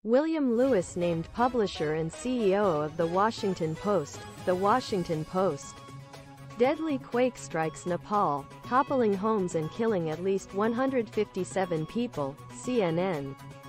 William Lewis named publisher and CEO of The Washington Post. The Washington Post. Deadly quake strikes Nepal, toppling homes and killing at least 157 people, CNN.